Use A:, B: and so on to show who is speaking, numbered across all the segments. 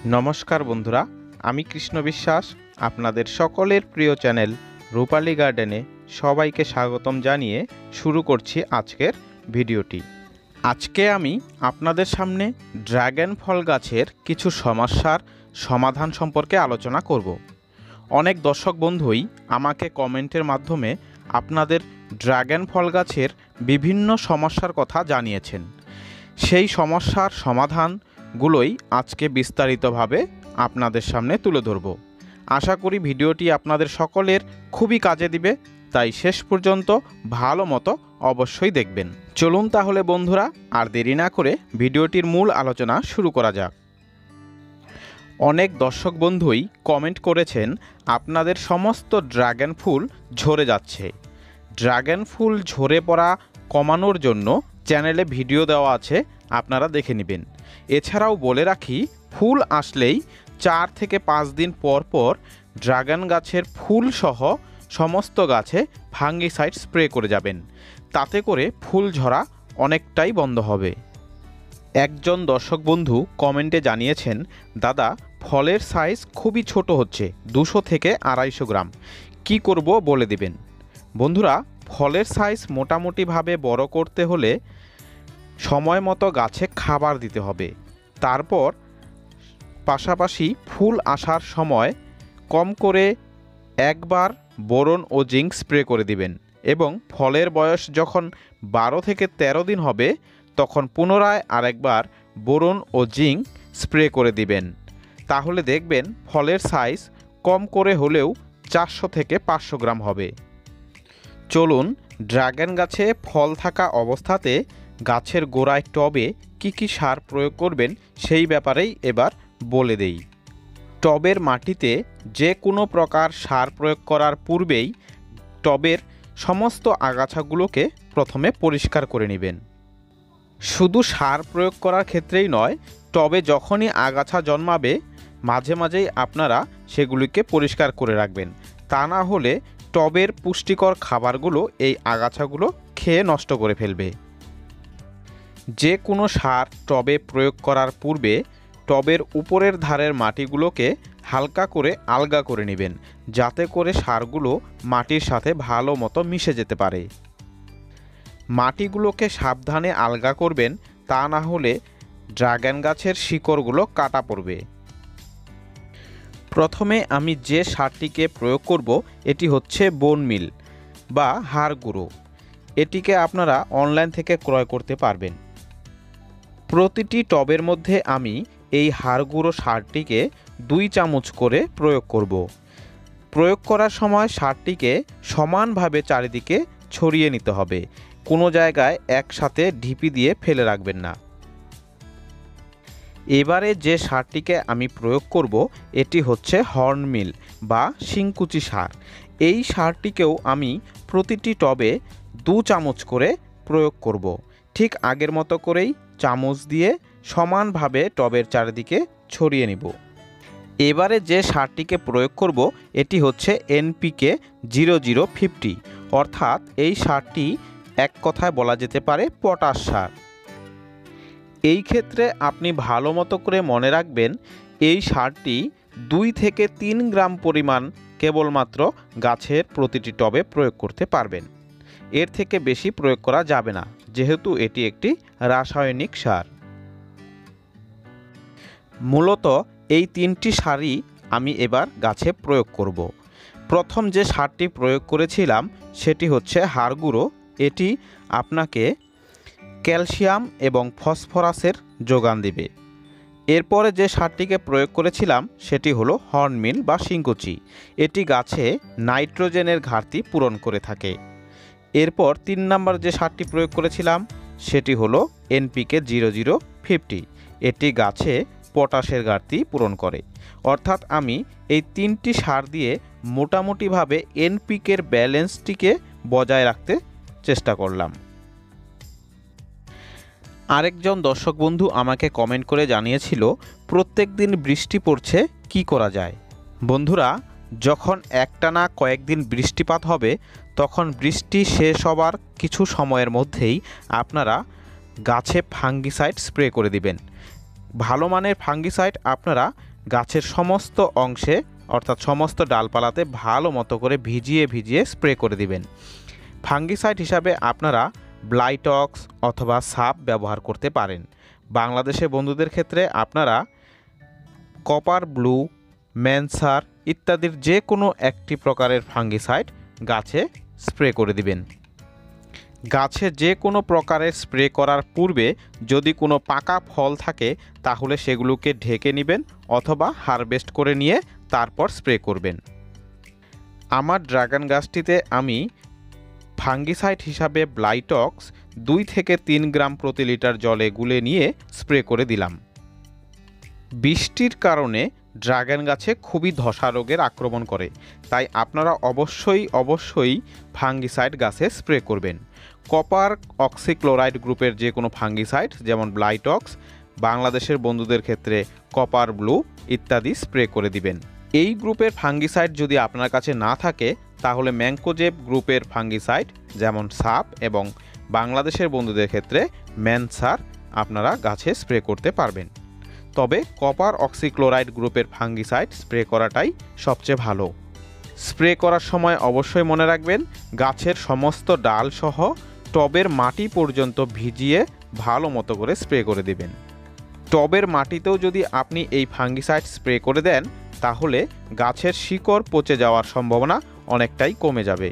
A: নমস্কার বন্ধুরা, আমি কৃষ্ণ বিশ্বাস আপনাদের সকলের প্রিয় চ্যানেল রূপালী গার্ডেনে সবাইকে স্বাগতম জানিয়ে শুরু করছি আজকের ভিডিওটি। আজকে আমি আপনাদের সামনে ড্রাগন ফল গাছের কিছু সমস্যার সমাধান সম্পর্কে আলোচনা করব। অনেক দর্শক বন্ধুই আমাকে কমেন্টের মাধ্যমে আপনাদের ড্রাগন ফল গাছের বিভিন্ন সমস্যার কথা জানিয়েছেন। সেই সমস্যার সমাধানগুলোই আজকে বিস্তারিতভাবে আপনাদের সামনে তুলে ধরব। আশা করি ভিডিওটি আপনাদের সকলের খুবই কাজে দিবে, তাই শেষ পর্যন্ত ভালো মতো অবশ্যই দেখবেন। চলুন তাহলে বন্ধুরা আর দেরি না করে ভিডিওটির মূল আলোচনা শুরু করা যাক। অনেক দর্শক বন্ধুই কমেন্ট করেছেন আপনাদের সমস্ত ড্রাগন ফুল ঝরে যাচ্ছে। ড্রাগন ফুল ঝরে পড়া কমানোর জন্য চ্যানেলে ভিডিও দেওয়া আছে, আপনারা দেখে নেবেন। এছাড়াও বলে রাখি, ফুল আসলেই 4 থেকে 5 দিন পর পর ড্রাগন গাছের ফুল সহ সমস্ত গাছে ফাঙ্গিসাইড স্প্রে করে যাবেন। তাতে করে ফুল ঝরা অনেকটাই বন্ধ হবে। একজন দর্শক বন্ধু কমেন্টে জানিয়েছেন, দাদা ফলের সাইজ খুবই ছোট হচ্ছে, 200 থেকে 250 গ্রাম, কি করব বলে দিবেন। বন্ধুরা, ফলের সাইজ মোটামুটিভাবে বড় করতে হলে সময় মতো গাছে খাবার দিতে হবে। তারপর পাশাপাশি ফুল আসার সময় কম করে একবার বোরন ও জিঙ্ক স্প্রে করে দিবেন এবং ফলের বয়স যখন 12 থেকে 13 দিন হবে তখন পুনরায় আরেকবার বোরন ও জিঙ্ক স্প্রে করে দিবেন। তাহলে দেখবেন ফলের সাইজ কম করে হলেও 400 থেকে 500 গ্রাম হবে। চলুন ড্রাগন গাছে ফল থাকা অবস্থাতে গাছের গোড়ায় টবে কি সার প্রয়োগ করবেন সেই ব্যাপারেই এবার বলে দেই। টবের মাটিতে যে কোনো প্রকার সার প্রয়োগ করার পূর্বেই টবের সমস্ত আগাছাগুলোকে প্রথমে পরিষ্কার করে নেবেন। শুধু সার প্রয়োগ করার ক্ষেত্রেই নয়, টবে যখনই আগাছা জন্মাবে মাঝে মাঝেই আপনারা সেগুলিকে পরিষ্কার করে রাখবেন। তা না হলে টবের পুষ্টিকর খাবারগুলো এই আগাছাগুলো খেয়ে নষ্ট করে ফেলবে। যে কোনো সার টবে প্রয়োগ করার পূর্বে টবের উপরের ধারের মাটিগুলোকে হালকা করে আলগা করে নেবেন, যাতে করে সারগুলো মাটির সাথে ভালো মতো মিশে যেতে পারে। মাটিগুলোকে সাবধানে আলগা করবেন, তা না হলে ড্রাগন গাছের শিকড়গুলো কাটা পড়বে। প্রথমে আমি যে সারটিকে প্রয়োগ করব এটি হচ্ছে বোন মিল বা হাড় গুঁড়ো। এটিকে আপনারা অনলাইন থেকে ক্রয় করতে পারবেন। প্রতিটি টবের মধ্যে আমি এই হাড় গুঁড়ো সারটিকে 2 চামচ করে প্রয়োগ করব। প্রয়োগ করার সময় সারটিকে সমানভাবে চারিদিকে ছড়িয়ে নিতে হবে, কোনো জায়গায় একসাথে ঢিপি দিয়ে ফেলে রাখবেন না। এবারে যে সারটিকে আমি প্রয়োগ করব এটি হচ্ছে হর্ন মিল বা শিংকুচি সার। এই সারটিকেও আমি প্রতিটি টবে 2 চামচ করে প্রয়োগ করব। ঠিক আগের মতো করেই চামচ দিয়ে সমানভাবে টবের চারিদিকে ছড়িয়ে নিব। এবারে যে সারটিকে প্রয়োগ করব এটি হচ্ছে NPK 0050, অর্থাৎ এই সারটি এক কথায় বলা যেতে পারে পটাশ সার। এই ক্ষেত্রে আপনি ভালো মতো করে মনে রাখবেন, এই সারটি 2 থেকে 3 গ্রাম পরিমাণ কেবলমাত্র গাছের প্রতিটি টবে প্রয়োগ করতে পারবেন। এর থেকে বেশি প্রয়োগ করা যাবে না, যেহেতু এটি একটি রাসায়নিক সার। মূলত এই 3টি সারই আমি এবার গাছে প্রয়োগ করব। প্রথম যে সারটি প্রয়োগ করেছিলাম সেটি হচ্ছে হাড় গুঁড়ো। এটি আপনাকে ক্যালসিয়াম এবং ফসফরাসের যোগান দেবে। এরপরে যে সারটিকে প্রয়োগ করেছিলাম সেটি হলো হর্ন মিল বা শিংকুচি। এটি গাছে নাইট্রোজেনের ঘাটতি পূরণ করে থাকে। এরপর 3 নম্বর যে সারটি প্রয়োগ করেছিলাম সেটি হলো NPK 0050। এটি গাছে পটাশের ঘাটতি পূরণ করে। অর্থাৎ আমি এই 3টি সার দিয়ে মোটামুটিভাবে NPKর ব্যালেন্সটিকে বজায় রাখতে চেষ্টা করলাম। আরেকজন দর্শক বন্ধু আমাকে কমেন্ট করে জানিয়েছিল, প্রত্যেক দিন বৃষ্টি পড়ছে, কি করা যায়। বন্ধুরা, যখন একটানা কয়েকদিন বৃষ্টিপাত হবে তখন বৃষ্টি শেষ হবার কিছু সময়ের মধ্যেই আপনারা গাছে ফাঙ্গিসাইড স্প্রে করে দিবেন। ভালো মানের ফাঙ্গিসাইড আপনারা গাছের সমস্ত অংশে অর্থাৎ সমস্ত ডালপালাতে ভালো মতো করে ভিজিয়ে ভিজিয়ে স্প্রে করে দিবেন। ফাঙ্গিসাইড হিসাবে আপনারা ব্লাইটক্স অথবা সাপ ব্যবহার করতে পারেন। বাংলাদেশের বন্ধুদের ক্ষেত্রে আপনারা কপার ব্লু, ম্যানসার ইত্যাদির যে কোনো একটি প্রকারের ফাঙ্গিসাইড গাছে স্প্রে করে দিবেন। গাছে যে কোনো প্রকারের স্প্রে করার পূর্বে যদি কোনো পাকা ফল থাকে তাহলে সেগুলোকে ঢেকে নেবেন অথবা হারভেস্ট করে নিয়ে তারপর স্প্রে করবেন। আমার ড্রাগন গাছটিতে আমি ফাঙ্গিসাইড হিসাবে ব্লাইটক্স 2 থেকে 3 গ্রাম প্রতি লিটার জলে গুলে নিয়ে স্প্রে করে দিলাম। বৃষ্টির কারণে ড্রাগন গাছে খুবই ধসা রোগের আক্রমণ করে, তাই আপনারা অবশ্যই ফাঙ্গিসাইড গাছে স্প্রে করবেন। কপার অক্সিক্লোরাইড গ্রুপের যে কোনো ফাঙ্গিসাইড যেমন ব্লাইটক্স, বাংলাদেশের বন্ধুদের ক্ষেত্রে কপার ব্লু ইত্যাদি স্প্রে করে দিবেন। এই গ্রুপের ফাঙ্গিসাইড যদি আপনার কাছে না থাকে তাহলে ম্যানকোজেব গ্রুপের ফাঙ্গিসাইড যেমন সাপ এবং বাংলাদেশের বন্ধুদের ক্ষেত্রে ম্যানসার আপনারা গাছে স্প্রে করতে পারবেন। তবে কপার অক্সিক্লোরাইড গ্রুপের ফাঙ্গিসাইড স্প্রে করাটাই সবচেয়ে ভালো। স্প্রে করার সময় অবশ্যই মনে রাখবেন গাছের সমস্ত ডাল সহ টবের মাটি পর্যন্ত ভিজিয়ে ভালো মতো করে স্প্রে করে দেবেন। টবের মাটিতেও যদি আপনি এই ফাঙ্গিসাইড স্প্রে করে দেন তাহলে গাছের শিকড় পচে যাওয়ার সম্ভাবনা অনেকটাই কমে যাবে।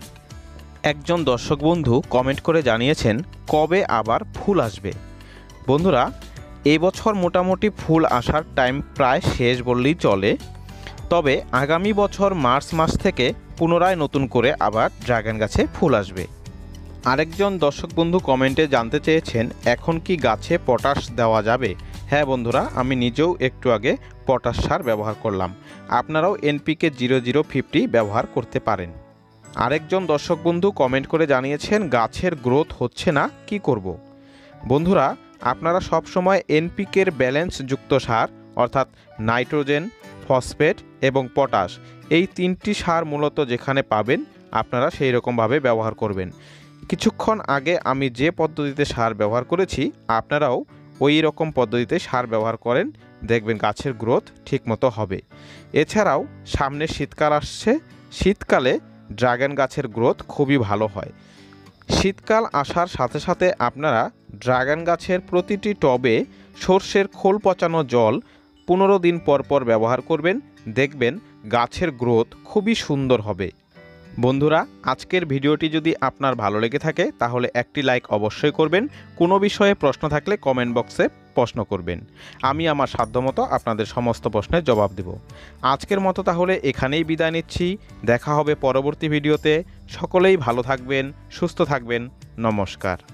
A: একজন দর্শক বন্ধু কমেন্ট করে জানিয়েছেন কবে আবার ফুল আসবে। বন্ধুরা, এবছর মোটামুটি ফুল আসার টাইম প্রায় শেষ বললেই চলে, তবে আগামী বছর মার্চ মাস থেকে পুনরায় নতুন করে আবার ড্রাগন গাছে ফুল আসবে। আরেকজন দর্শক বন্ধু কমেন্টে জানতে চেয়েছেন এখন কি গাছে পটাশ দেওয়া যাবে। হ্যাঁ বন্ধুরা, আমি নিজেও একটু আগে পটাশ সার ব্যবহার করলাম, আপনারাও এনপিকে 0050 ব্যবহার করতে পারেন। আরেকজন দর্শক বন্ধু কমেন্ট করে জানিয়েছেন গাছের গ্রোথ হচ্ছে না, কি করব। বন্ধুরা, আপনারা সবসময় এনপিকের ব্যালেন্স যুক্ত সার অর্থাৎ নাইট্রোজেন, ফসফেট এবং পটাশ এই 3টি সার মূলত যেখানে পাবেন আপনারা সেই রকমভাবে ব্যবহার করবেন। কিছুক্ষণ আগে আমি যে পদ্ধতিতে সার ব্যবহার করেছি আপনারাও ওই রকম পদ্ধতিতে সার ব্যবহার করেন, দেখবেন গাছের গ্রোথ ঠিকমতো হবে। এছাড়াও সামনে শীতকাল আসছে, শীতকালে ড্রাগন গাছের গ্রোথ খুবই ভালো হয়। শীতকাল আসার সাথে সাথে আপনারা ড্রাগন গাছের প্রতিটি টবে সর্ষের খোল পচানো জল 15 দিন পর পর ব্যবহার করবেন, দেখবেন গাছের গ্রোথ খুবই সুন্দর হবে। বন্ধুরা, আজকের ভিডিওটি যদি আপনার ভালো লেগে থাকে তাহলে একটি লাইক অবশ্যই করবেন। কোনো বিষয়ে প্রশ্ন থাকলে কমেন্ট বক্সে প্রশ্ন করবেন, আমি আমার সাধ্যমতো আপনাদের সমস্ত প্রশ্নের জবাব দেব। আজকের মতো তাহলে এখানেই বিদায় নিচ্ছি, দেখা হবে পরবর্তী ভিডিওতে। সকলেই ভালো থাকবেন, সুস্থ থাকবেন, নমস্কার।